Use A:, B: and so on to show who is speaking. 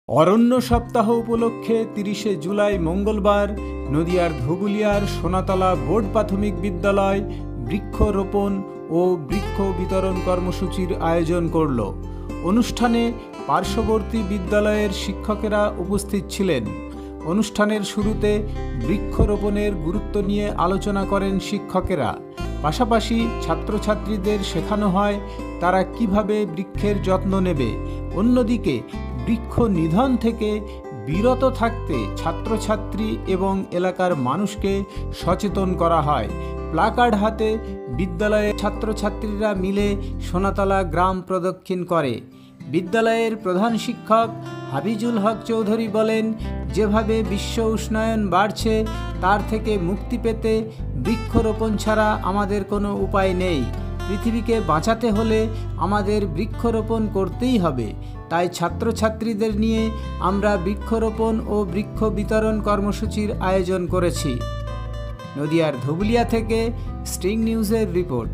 A: অরণ্য সপ্তাহ উপলক্ষে ৩০শে জুলাই মঙ্গলবার নদিয়ার ধুবুলিয়ার সোনাতলা বোর্ড প্রাথমিক বিদ্যালয় বৃক্ষরোপণ ও বৃক্ষ বিতরণ কর্মসূচির আয়োজন করল। অনুষ্ঠানে পার্শ্ববর্তী বিদ্যালয়ের শিক্ষকেরা উপস্থিত ছিলেন। অনুষ্ঠানের শুরুতে বৃক্ষরোপণের গুরুত্ব নিয়ে আলোচনা করেন শিক্ষকেরা। পাশাপাশি ছাত্রছাত্রীদের শেখানো হয় তারা কিভাবে বৃক্ষের যত্ন নেবে। অন্যদিকে বৃক্ষ নিধন থেকে বিরত থাকতে ছাত্রছাত্রী এবং এলাকার মানুষকে সচেতন করা হয়। প্লাকার্ড হাতে বিদ্যালয়ের ছাত্রছাত্রীরা মিলে সোনাতলা গ্রাম প্রদক্ষিণ করে। বিদ্যালয়ের প্রধান শিক্ষক হাবিজুল হক চৌধুরী বলেন, যেভাবে বিশ্ব উষ্ণায়ন বাড়ছে তার থেকে মুক্তি পেতে বৃক্ষরোপণ ছাড়া আমাদের কোনো উপায় নেই। পৃথিবীকে বাঁচাতে হলে আমাদের বৃক্ষরোপণ করতেই হবে। তাই ছাত্রছাত্রীদের নিয়ে আমরা বৃক্ষরোপণ ও বৃক্ষ বিতরণ কর্মসূচির আয়োজন করেছি। নদিয়ার ধুবুলিয়া থেকে স্টিং নিউজের রিপোর্ট।